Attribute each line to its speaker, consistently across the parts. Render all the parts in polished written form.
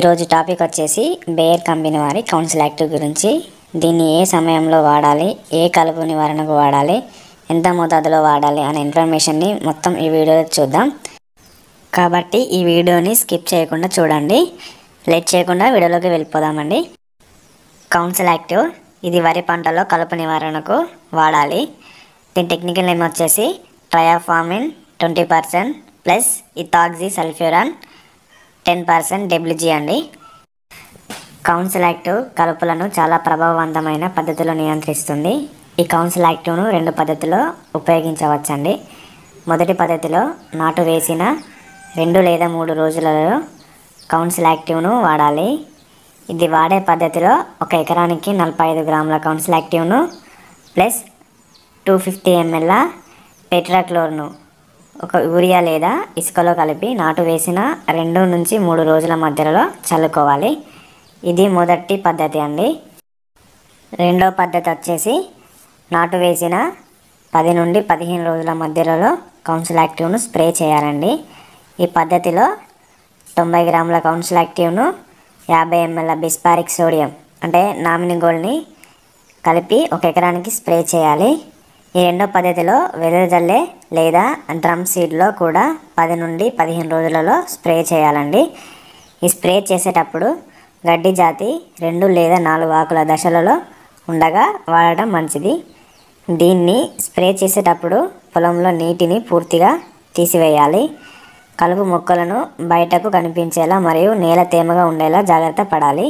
Speaker 1: ఈరోజు టాపిక్ వచ్చేసి Bayer company వారి కౌన్సిల్ యాక్టివ్ గురించి. దీన్ని ఏ సమయంలో వాడాలి, ఏ కలుపు నివారణకు వాడాలి, ఎంత మోతాదులో వాడాలి అనే ఇన్ఫర్మేషన్ని మొత్తం ఈ వీడియోలో చూద్దాం. కాబట్టి ఈ వీడియోని స్కిప్ చేయకుండా చూడండి. లేట్ చేయకుండా వీడియోలోకి వెళ్ళిపోదామండి. కౌన్సిల్ యాక్టివ్ ఇది వరి పంటలో కలుపు నివారణకు వాడాలి. దీని టెక్నికల్ నేమ్ వచ్చేసి triafamone 20% plus ethoxysulfuron 10% WG అండి. కౌన్సిల్ యాక్టివ్ కలుపులను చాలా ప్రభావవంతమైన పద్ధతిలో నియంత్రిస్తుంది. ఈ కౌన్సిల్ యాక్టివ్ను 2 పద్ధతిలో ఉపయోగించవచ్చండి. మొదటి పద్ధతిలో నాటు వేసిన 2 లేదా 3 రోజులలో కౌన్సిల్ యాక్టివ్ను వాడాలి. ఇది వాడే పద్ధతిలో 1 ఎకరానికి 45 గ్రాముల కౌన్సిల్ యాక్టివ్ను ప్లస్ 250 ml టెట్రాక్లోర్ను ఒక యూరియా లేదా ఇసుకలో కలిపి నాటు వేసిన 2 నుంచి 3 రోజుల మధ్యలో చల్లుకోవాలి. ఇది మొదటి పద్ధతి అండి. రెండో పద్ధతి వచ్చేసి నాటు వేసిన 10 నుండి 15 రోజుల మధ్యలో కౌన్సిల్ యాక్టివ్ను స్ప్రే చేయాలండి. ఈ పద్ధతిలో 90 గ్రాముల కౌన్సిల్ యాక్టివ్ను 50 ml బిస్పారిక్ సోడియం అంటే నామినిగోల్డ్ని కలిపి 1 ఎకరానికి స్ప్రే చేయాలి. ఈ రెండో పద్ధతిలో వెదజల్లే లేదా డ్రమ్ సీడ్లో కూడా 10 నుండి 15 రోజులలో స్ప్రే చేయాలండి. ఈ స్ప్రే చేసేటప్పుడు గడ్డి జాతి 2 లేదా 4 ఆకుల దశలలో ఉండగా వాడడం మంచిది. దీన్ని స్ప్రే చేసేటప్పుడు పొలంలో నీటిని పూర్తిగా తీసివేయాలి. కలుపు మొక్కలను బయటకు కనిపించేలా మరియు నేల తేమగా ఉండేలా జాగ్రత్త పడాలి.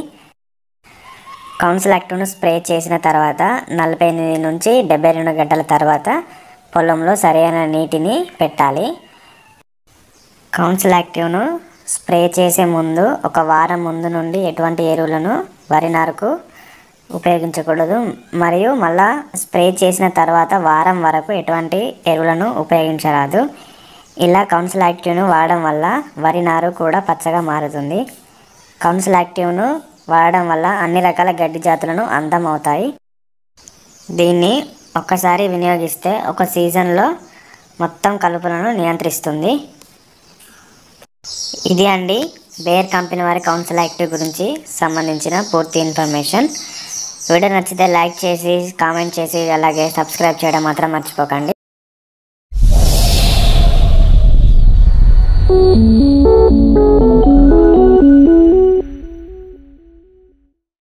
Speaker 1: కౌన్సిల్ యాక్టివ్ను స్ప్రే చేసిన తర్వాత 48 నుంచి 72 గంటల తర్వాత పొలంలో సరైన నీటిని పెట్టాలి. కౌన్సిల్ యాక్టివ్ను స్ప్రే చేసే ముందు 1 వారం ముందు నుండి ఎటువంటి ఎరువులను వరి నారుకు ఉపయోగించకూడదు మరియు మళ్ళా స్ప్రే చేసిన తర్వాత వారం వరకు ఎటువంటి ఎరువులను ఉపయోగించరాదు. ఇలా కౌన్సిల్ యాక్టివ్ను వాడడం వల్ల వరి నారు కూడా పచ్చగా మారుతుంది. కౌన్సిల్ యాక్టివ్ను వాడడం వల్ల అన్ని రకాల గడ్డి జాతులను అంతం అవుతాయి. దీన్ని ఒక్కసారి వినియోగిస్తే ఒక సీజన్లో మొత్తం కలుపులను నియంత్రిస్తుంది. ఇది అండి బేయర్ కంపెనీ వారి కౌన్సిల్ యాక్టివ్ గురించి సంబంధించిన పూర్తి ఇన్ఫర్మేషన్. వీడియో నచ్చితే లైక్ చేసి కామెంట్ చేసి అలాగే సబ్స్క్రైబ్ చేయడం మాత్రం మర్చిపోకండి.